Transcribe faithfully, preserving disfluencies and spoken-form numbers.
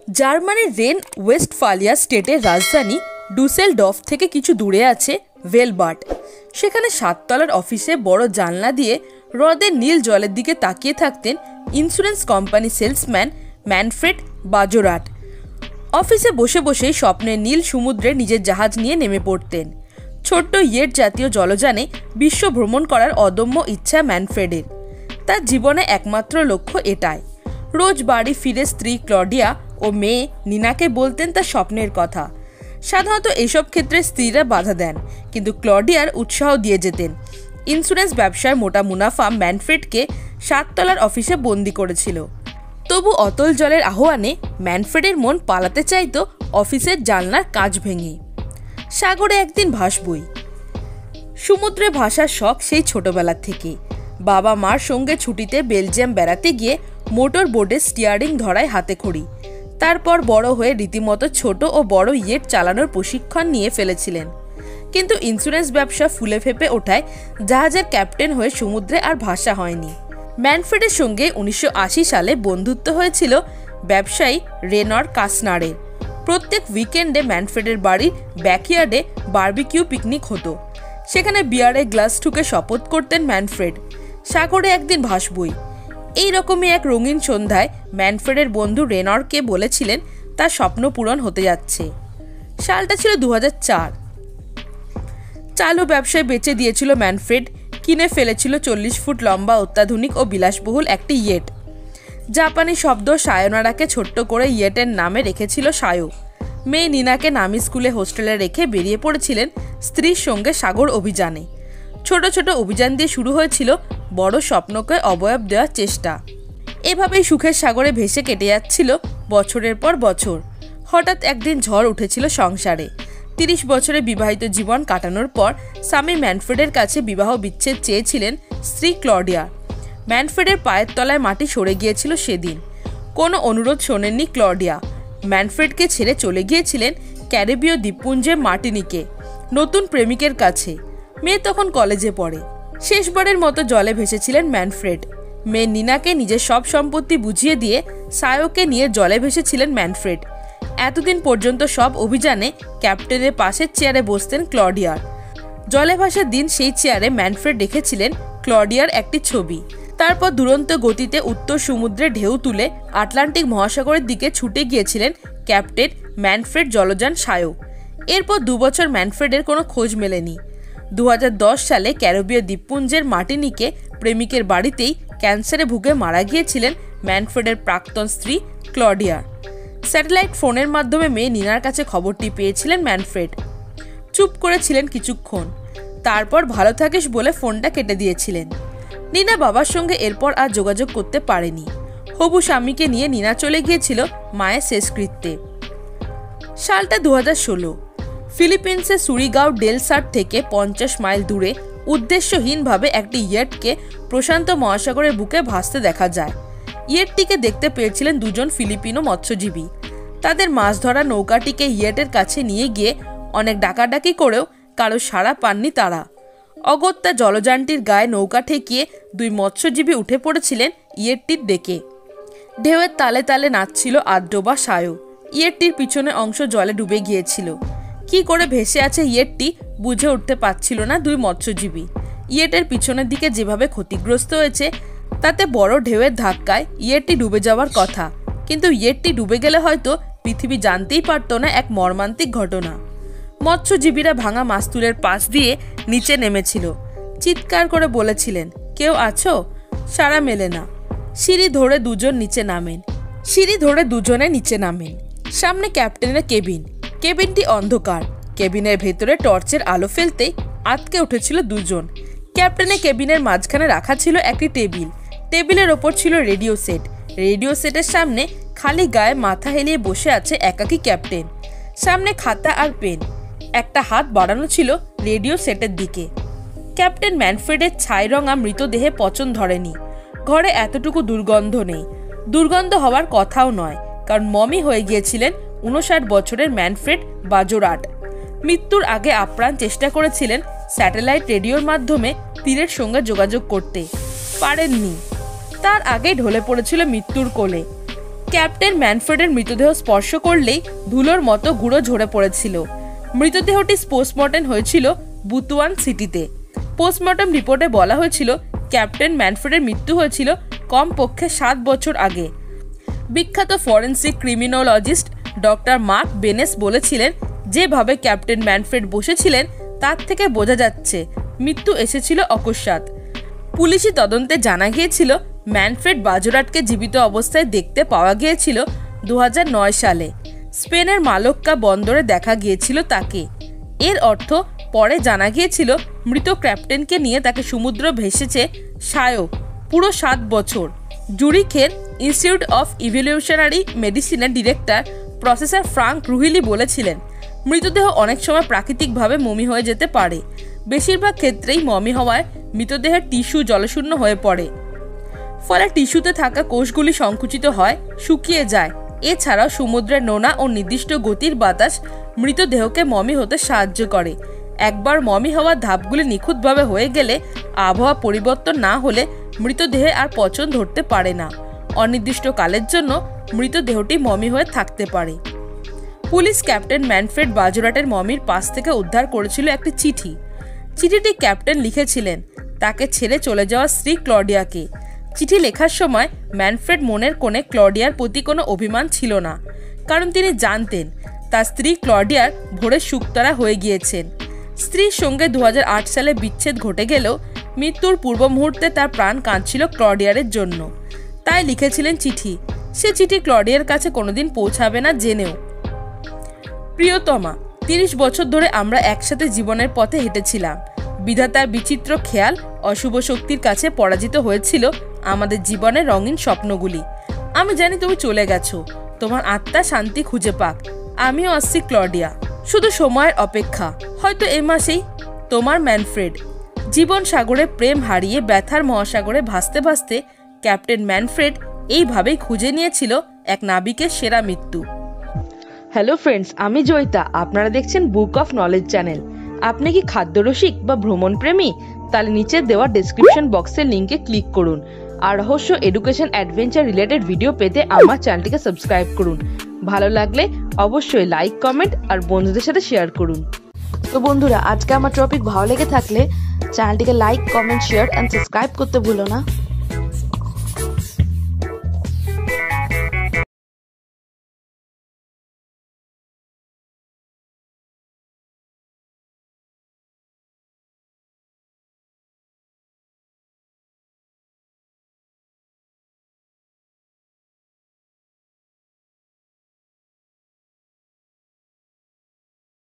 জার্মানির রেন ওয়েস্টফালিয়া স্টেটের রাজধানী ডুসেলডর্ফ থেকে কিছু দূরে আছে ভেলবার্ট। সেখানে সাততলার অফিসে বড় জানলা দিয়ে হ্রদের নীল জলের দিকে তাকিয়ে থাকতেন insurance company salesman Manfred Bajorat. অফিসে বসে বসেই স্বপ্নের নীল সমুদ্রে নিজের জাহাজ নিয়ে নেমে পড়তেন। ছোট্ট ইয়েট জাতীয় জলযানে বিশ্ব ভ্রমণ করার অদম্য ইচ্ছা ম্যানফ্রেডের। তার জীবনে একমাত্র লক্ষ্য এটাই। রোজ বাড়ি ফিরে স্ত্রী ক্লডিয়া ও মেয়ে নিনাকে বলতেন তার স্বপ্নের কথা। সাধারণত এসব ক্ষেত্রে স্ত্রীরা বাধা দেন, কিন্তু ক্লডিয়ার উৎসাহ দিয়ে যেতেন। ইন্স্যুরেন্স ব্যবসায় মোটা মুনাফা ম্যানফ্রেডকে সাততলার অফিসে বন্দি করেছিল। তবু অতল জলের আহ্বানে ম্যানফ্রেডের মন পালাতে চাইত অফিসের জানলার কাঁচ ভেঙে। সাগরে একদিন ভাসবই। সমুদ্রে ভাসার শখ সেই ছোটবেলার থেকে। বাবা মার সঙ্গে ছুটিতে বেলজিয়াম বেড়াতে গিয়ে মোটর বোর্ডে স্টিয়ারিং ধরায় হাতে খড়ি। তারপর বড় হয়ে রীতিমতো ছোট ও বড় ইয়েট চালানোর প্রশিক্ষণ নিয়ে ফেলেছিলেন। কিন্তু ইন্স্যুরেন্স ব্যবসা ফুলে ফেপে ওঠায় জাহাজের ক্যাপ্টেন হয়ে সমুদ্রে আর ভাসা হয়নি। ম্যানফ্রেডের সঙ্গে উনিশশো আশি সালে বন্ধুত্ব হয়েছিল ব্যবসায়ী রেনর কাসনারের। প্রত্যেক উইকেন্ডে ম্যানফ্রেডের বাড়ির ব্যাকইয়ার্ডে বারবিকিউ পিকনিক হতো। সেখানে বিয়ারে গ্লাস ঠুকে শপথ করতেন ম্যানফ্রেড, সাগরে একদিন ভাসবই। এই রকমই এক রঙিন সন্ধ্যায় ম্যানফ্রেডের বন্ধু রেনরকে বলেছিলেন তার স্বপ্ন পূরণ হতে যাচ্ছে। সালটা ছিল দু হাজার চার। চালু ব্যবসায় বেচে দিয়েছিল ম্যানফ্রেড। কিনে ফেলেছিল চল্লিশ ফুট লম্বা অত্যাধুনিক ও বিলাসবহুল একটি ইয়েট। জাপানি শব্দ সায়োনারাকে ছোট্ট করে ইয়েটের নামে রেখেছিল সায়ো। মেয়ে নিনাকে নামি স্কুলে হোস্টেলে রেখে বেরিয়ে পড়েছিলেন স্ত্রীর সঙ্গে সাগর অভিযানে। ছোট ছোট অভিযান দিয়ে শুরু হয়েছিল বড় স্বপ্নকে অবয়ব দেওয়ার চেষ্টা। এভাবেই সুখের সাগরে ভেসে কেটে যাচ্ছিল বছরের পর বছর। হঠাৎ একদিন ঝড় উঠেছিল সংসারে। তিরিশ বছরে বিবাহিত জীবন কাটানোর পর স্বামী ম্যানফ্রেডের কাছে বিবাহ বিচ্ছেদ চেয়েছিলেন স্ত্রী ক্লডিয়া। ম্যানফ্রেডের পায়ের তলায় মাটি সরে গিয়েছিল সেদিন। কোনো অনুরোধ শোনেননি ক্লডিয়া। ম্যানফ্রেডকে ছেড়ে চলে গিয়েছিলেন ক্যারিবীয় দ্বীপপুঞ্জে মার্টিনিকে, নতুন প্রেমিকের কাছে। মেয়ে তখন কলেজে পড়ে। শেষবারের মতো জলে ভেসেছিলেন ম্যানফ্রেড। মেয়ে নিনাকে নিজের সব সম্পত্তি বুঝিয়ে দিয়ে সায়োকে নিয়ে জলে ভেসেছিলেন ম্যানফ্রেড। এতদিন পর্যন্ত সব অভিযানে ক্যাপ্টেনের পাশের চেয়ারে বসতেন ক্লডিয়ার। জলে ভাসার দিন সেই চেয়ারে ম্যানফ্রেড রেখেছিলেন ক্লডিয়ার একটি ছবি। তারপর দুরন্ত গতিতে উত্তর সমুদ্রে ঢেউ তুলে আটলান্টিক মহাসাগরের দিকে ছুটে গিয়েছিলেন ক্যাপ্টেন ম্যানফ্রেড জলযান সায়ো। এরপর দুবছর ম্যানফ্রেডের কোনো খোঁজ মেলেনি। দু হাজার দশ সালে ক্যারিবীয় দ্বীপপুঞ্জের মার্টিনিকে প্রেমিকের বাড়িতেই ক্যান্সারে ভুগে মারা গিয়েছিলেন ম্যানফ্রেডের প্রাক্তন স্ত্রী ক্লডিয়া। স্যাটেলাইট ফোনের মাধ্যমে মেয়ে নিনার কাছে খবরটি পেয়েছিলেন ম্যানফ্রেড। চুপ করেছিলেন কিছুক্ষণ, তারপর ভালো থাকিস বলে ফোনটা কেটে দিয়েছিলেন। নিনা বাবার সঙ্গে এরপর আর যোগাযোগ করতে পারেনি। হবু স্বামীকে নিয়ে নিনা চলে গিয়েছিল মায়ের শেষকৃত্যে। সালটা দু হাজার ষোলো। ফিলিপিন্সের সুরিগাঁও ডেল সার থেকে পঞ্চাশ মাইল দূরে উদ্দেশ্যহীনভাবে একটি ইয়েটকে প্রশান্ত মহাসাগরের বুকে ভাসতে দেখা যায়। ইয়েটটিকে দেখতে পেয়েছিলেন দুজন ফিলিপিনো মৎস্যজীবী। তাদের মাছ ধরা নৌকাটিকে ইয়েটের কাছে নিয়ে গিয়ে অনেক ডাকাডাকি করেও কারো সাড়া পাননি তারা। অগত্যা জলযানটির গায়ে নৌকা ঠেকিয়ে দুই মৎস্যজীবী উঠে পড়েছিলেন ইয়েটটির ডেকে। ঢেউয়ের তালে তালে নাচছিল আদ্রবা সায়ো। ইয়েটটির পিছনে অংশ জলে ডুবে গিয়েছিল। কি করে ভেসে আছে ইয়েটটি বুঝে উঠতে পারছিল না দুই মৎস্যজীবী। ইয়েটের পিছনের দিকে যেভাবে ক্ষতিগ্রস্ত হয়েছে তাতে বড় ঢেউয়ের ধাক্কায় ইয়েটটি ডুবে যাওয়ার কথা, কিন্তু ইয়েটটি ডুবে গেলে হয়তো পৃথিবী জানতেই পারত না এক মর্মান্তিক ঘটনা। মৎস্যজীবীরা ভাঙা মাস্তুলের পাশ দিয়ে নিচে নেমেছিল। চিৎকার করে বলেছিলেন, কেউ আছো? সাড়া মেলে না। সিঁড়ি ধরে দুজন নিচে নামেন। সিঁড়ি ধরে দুজনে নিচে নামেন। সামনে ক্যাপ্টেনের কেবিন। কেবিনটি অন্ধকার। কেবিনের ভেতরে টর্চের আলো ফেলতেই আটকে উঠেছিল দুজন। ক্যাপ্টেনের কেবিনের মাঝখানে রাখা ছিল একটি টেবিল। টেবিলের ওপর ছিল রেডিও সেট। রেডিও সেটের সামনে খালি গায়ে মাথা হেলিয়ে বসে আছে একাকী ক্যাপ্টেন। সামনে খাতা আর পেন। একটা হাত বাড়ানো ছিল রেডিও সেটের দিকে। ক্যাপ্টেন ম্যানফ্রেডের ছাই রঙা মৃতদেহে পচন ধরেনি। ঘরে এতটুকু দুর্গন্ধ নেই। দুর্গন্ধ হওয়ার কথাও নয়, কারণ মমি হয়ে গিয়েছিলেন উনষাট বছরের ম্যানফ্রেড বাজোরাট। মৃত্যুর আগে আপ্রাণ চেষ্টা করেছিলেন স্যাটেলাইট রেডিওর মাধ্যমে তীরের সঙ্গে যোগাযোগ করতে, পারেননি। তার আগেই ঢলে পড়েছিল মৃত্যুর কোলে। ক্যাপ্টেন ম্যানফ্রেডের মৃতদেহ স্পর্শ করলেই ধুলোর মতো গুঁড়ো ঝরে পড়েছিল। মৃতদেহটি পোস্টমর্টেম হয়েছিল বুতুয়ান সিটিতে। পোস্টমর্টেম রিপোর্টে বলা হয়েছিল ক্যাপ্টেন ম্যানফ্রেডের মৃত্যু হয়েছিল কমপক্ষে সাত বছর আগে। বিখ্যাত forensic criminologist doctor Mark Benecke বলেছিলেন, যেভাবে ক্যাপ্টেন ম্যানফ্রেড বসেছিলেন তার থেকে বোঝা যাচ্ছে মৃত্যু এসেছিল অকস্মাৎ। পুলিশি তদন্তে জানা গিয়েছিল ম্যানফ্রেড বাজোরাটকে জীবিত অবস্থায় দেখতে পাওয়া গিয়েছিল দু হাজার নয় সালে। স্পেনের মালোক্কা বন্দরে দেখা গিয়েছিল তাকে। এর অর্থ পরে জানা গিয়েছিল মৃত ক্যাপ্টেনকে নিয়ে তাকে সমুদ্র ভেসেছে সায়ো পুরো সাত বছর। জুরিখের ইনস্টিটিউট অফ ইভলিউশনারি মেডিসিনের ডিরেক্টর প্রফেসর ফ্রাঙ্ক রুহিলি বলেছিলেন, মৃতদেহ অনেক সময় প্রাকৃতিকভাবে মমি হয়ে যেতে পারে। বেশিরভাগ ক্ষেত্রেই মমি হওয়ায় মৃতদেহের টিস্যু জলশূন্য হয়ে পড়ে, ফলে টিস্যুতে থাকা কোষগুলি সংকুচিত হয়, শুকিয়ে যায়। এছাড়াও সমুদ্রের নোনা ও নির্দিষ্ট গতির বাতাস মৃতদেহকে মমি হতে সাহায্য করে। একবার মমি হওয়ার ধাপগুলি নিখুঁতভাবে হয়ে গেলে আবহাওয়া পরিবর্তন না হলে মৃতদেহে আর পচন ধরতে পারে না। অনির্দিষ্টকালের জন্য মৃতদেহটি মমি হয়ে থাকতে পারে। পুলিশ ক্যাপ্টেন ম্যানফ্রেড বাজোরাটের মমির পাশ থেকে উদ্ধার করেছিল একটি চিঠি। চিঠিটি ক্যাপ্টেন লিখেছিলেন তাকে ছেড়ে চলে যাওয়া স্ত্রী ক্লডিয়াকে। চিঠি লেখার সময় ম্যানফ্রেড মনের কোণে ক্লডিয়ার প্রতি কোনো অভিমান ছিল না, কারণ তিনি জানতেন তার স্ত্রী ক্লডিয়ার ভোরে শুকতারা হয়ে গিয়েছেন। স্ত্রীর সঙ্গে দু হাজার আট সালে বিচ্ছেদ ঘটে গেলেও মৃত্যুর পূর্ব মুহূর্তে তার প্রাণ কাঁদছিল ক্লডিয়ারের জন্য, তাই লিখেছিলেন চিঠি। সে চিঠি ক্লডিয়ার কাছে কোনোদিন পৌঁছাবে না জেনেও। প্রিয়তমা, তিরিশ বছর ধরে আমরা একসাথে জীবনের পথে হেঁটেছিলাম। বিধাতার বিচিত্র খেয়াল অশুভ শক্তির কাছে পরাজিত হয়েছিল আমাদের জীবনের রঙিন স্বপ্নগুলি। আমি জানি তুমি চলে গেছো, তোমার আত্মা শান্তি খুঁজে পাক। আমিও আসছি ক্লডিয়া, শুধু সময়ের অপেক্ষা, হয়তো এ মাসেই। তোমার ম্যানফ্রেড। জীবন সাগরে প্রেম হারিয়ে ব্যথার মহাসাগরে ভাসতে ভাসতে ক্যাপ্টেন ম্যানফ্রেড এইভাবেই খুঁজে নিয়েছিল এক নাবিকের সেরা মৃত্যু। হ্যালো ফ্রেন্ডস, আমি জয়িতা, আপনারা দেখছেন বুক অফ নলেজ চ্যানেল। আপনি কি খাদ্যরসিক বা ভ্রমণ প্রেমী? তাহলে নিচে দেওয়া ডেসক্রিপশন বক্সের লিঙ্কে ক্লিক করুন আর রহস্য, এডুকেশন, অ্যাডভেঞ্চার রিলেটেড ভিডিও পেতে আমার চ্যানেলটিকে সাবস্ক্রাইব করুন। ভালো লাগলে অবশ্যই লাইক, কমেন্ট আর বন্ধুদের সাথে শেয়ার করুন। তো বন্ধুরা, আজকে আমার টপিক ভালো লেগে থাকলে চ্যানেলটিকে like, comment, share and subscribe করতে ভুলো না।